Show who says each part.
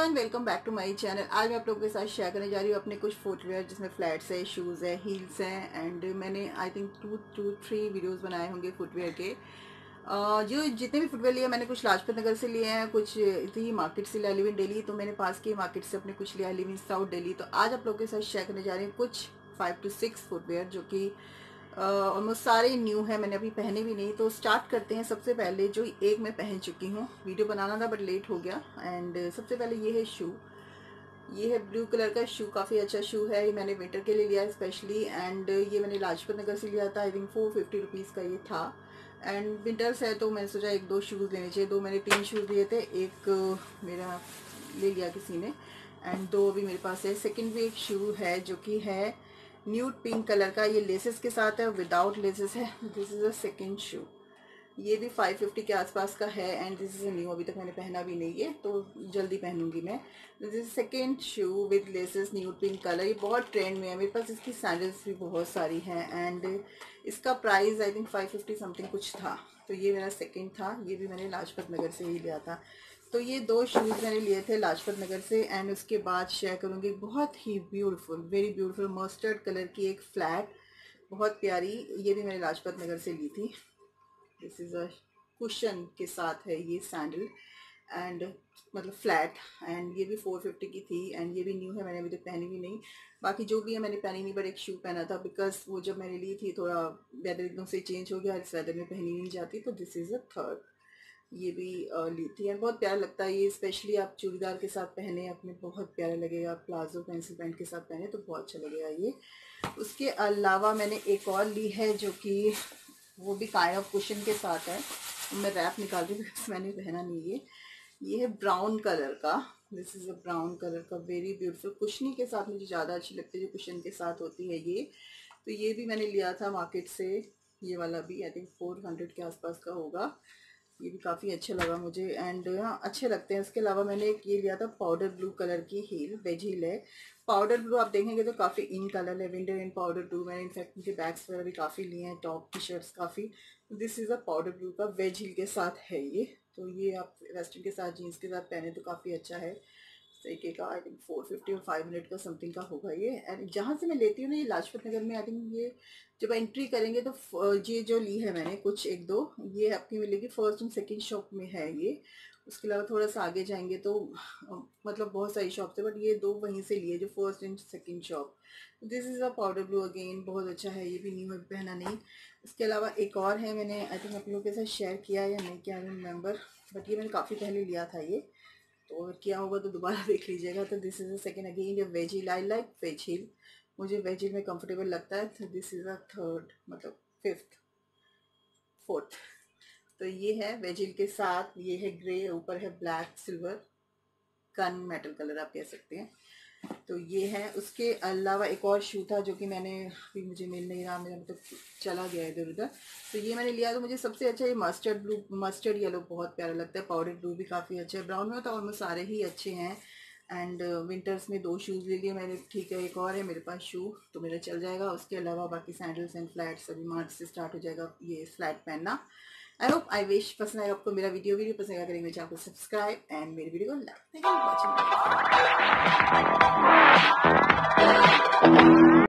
Speaker 1: Everyone, welcome back to my channel. आज मैं आप लोगों के साथ शेयर करने जा रही हूँ अपने कुछ फुटवेयर जिसमें फ्लैट्स है, शूज़ है, हील्स हैं एंड मैंने आई थिंक 2-3 वीडियोस बनाए होंगे फुटवेयर के। जो जितने भी फुटवेयर लिए मैंने कुछ लाजपत नगर से लिए हैं, कुछ इतनी मार्केट से लिया, लिव इन दिल्ली, तो मैंने पास की मार्केट से अपने कुछ लिया, लिव इन साउथ दिल्ली। तो आज आप लोगों के साथ शेयर करने जा रही हूँ कुछ 5 to 6 फुटवेयर जो कि ऑलमोस्ट सारे न्यू है, मैंने अभी पहने भी नहीं। तो स्टार्ट करते हैं। सबसे पहले जो एक मैं पहन चुकी हूँ, वीडियो बनाना था बट लेट हो गया। एंड सबसे पहले ये है शू, ये है ब्लू कलर का शू, काफ़ी अच्छा शू है। ये मैंने विंटर के लिए लिया है स्पेशली एंड ये मैंने लाजपत नगर से लिया था। आई थिंक 450 रुपीज़ का ये था। एंड विंटर्स है तो मैंने सोचा 1-2 शूज़ लेने चाहिए। 2 मैंने 3 शूज़ लिए थे, एक मेरा ले लिया किसी ने एंड 2 अभी मेरे पास है। सेकेंड भी एक शू है जो कि है न्यूड पिंक कलर का, ये लेसेस के साथ है, विदाउट लेसेस है। This is a second shoe, ये भी 550 के आसपास का है and this is a new, अभी तक मैंने पहना भी नहीं है तो जल्दी पहनूंगी मैं। This is second shoe with laces, nude pink colour, ये बहुत ट्रेंड में है। मेरे पास इसकी सैंडल्स भी बहुत सारी हैं एंड इसका प्राइस आई थिंक 550 समथिंग कुछ था। तो ये मेरा सेकेंड था, ये भी मैंने लाजपत नगर से ही लिया था। तो ये 2 शूज़ मैंने लिए थे लाजपत नगर से। एंड उसके बाद शेयर करूँगी बहुत ही beautiful, very beautiful mustard colour की एक फ्लैट, बहुत प्यारी, ये भी मैंने लाजपत नगर से ली थी। दिस इज़ अ कुशन के साथ है ये सैंडल एंड मतलब फ्लैट, एंड ये भी 450 की थी एंड ये भी न्यू है, मैंने अभी तक पहनी भी नहीं। बाकी जो भी है मैंने पहनी नहीं, बट एक शू पहना था बिकॉज वो जब मैंने ली थी थोड़ा वेदर एकदम से चेंज हो गया, इस वेदर में पहनी नहीं जाती। तो दिस इज़ अ थर्ड, ये भी ली थी एंड बहुत प्यारा लगता है ये, स्पेशली आप चूड़ीदार के साथ पहने अपने, बहुत प्यारा लगेगा। प्लाजो पेंसिल पैंट के साथ पहने तो बहुत अच्छा लगेगा ये। उसके अलावा मैंने एक और ली है जो कि वो भी काइंड ऑफ कुशन के साथ है। मैं रैप निकाल रही हूँ बिकॉज मैंने पहना नहीं। ये है ब्राउन कलर का, this is a brown colour का, वेरी ब्यूटीफुल। कुशनी के साथ मुझे ज़्यादा अच्छी लगती है जो कुशन के साथ होती है ये। तो ये भी मैंने लिया था मार्केट से, ये वाला भी आई थिंक 400 के आसपास का होगा। ये भी काफ़ी अच्छा लगा मुझे एंड अच्छे लगते हैं। इसके अलावा मैंने एक ये लिया था पाउडर ब्लू कलर की हील, वेज हील है। पाउडर ब्लू आप देखेंगे तो काफ़ी इन कलर है, विंटर इन पाउडर ब्लू। मैंने इनफैक्ट उनके बैग्स वगैरह भी काफ़ी लिए हैं, टॉप टी शर्ट्स काफ़ी। This is a powder blue का, वेज हील के साथ है ये। तो ये आप वेस्टर्न के साथ, जीन्स के साथ पहने तो काफ़ी अच्छा है। तरीके का आई थिंक 450 और 500 का समथिंग का होगा ये। एंड जहाँ से मैं लेती हूँ ना, ये लाजपत नगर में, आई थिंक ये जब एंट्री करेंगे तो ये जो ली है मैंने कुछ 1-2, ये आपकी मिलेगी फर्स्ट एंड सेकंड शॉप में है ये। उसके अलावा थोड़ा सा आगे जाएंगे तो मतलब बहुत सारी शॉप्स है, बट ये 2 वहीं से लिए जो first and second shop. This is a powder blue, again बहुत अच्छा है, ये भी न्यू है, पहना नहीं। इसके अलावा एक और है, मैंने आई थिंक आप लोगों के साथ शेयर किया या नहीं किया, आई डोंट रिमेंबर, बट ये मैंने काफ़ी पहले लिया था ये, तो अगर किया होगा तो दोबारा देख लीजिएगा। तो this is a second, again ये wedge heel, I like wedge heel, मुझे वेज हील में कंफर्टेबल लगता है। तो दिस इज़ अ थर्ड, मतलब 5th 4th। तो ये है वेज हील के साथ, ये है ग्रे, ऊपर है black silver gunmetal colour आप कह सकते हैं। तो ये है। उसके अलावा एक और शू था जो कि मैंने अभी, मुझे मिल नहीं रहा, मेरा मतलब चला गया इधर उधर। तो ये मैंने लिया, तो मुझे सबसे अच्छा ये मस्टर्ड ब्लू, मस्टर्ड येलो बहुत प्यारा लगता है। पाउडर ब्लू भी काफ़ी अच्छा है, ब्राउन में तो ऑलमोस्ट सारे ही अच्छे हैं। एंड विंटर्स में 2 शूज़ ले लिए मैंने, ठीक है। एक और है मेरे पास शू, तो मेरा चल जाएगा। उसके अलावा बाकी सैंडल्स एंड फ्लैट्स, अभी मार्च से स्टार्ट हो जाएगा ये फ्लैट पहनना। आई होप, आई विश पसंद आएगा आपको मेरा वीडियो पसंद आएगा करेंगे चैनल को सब्सक्राइब एंड मेरे वीडियो को like. Thank you for watching.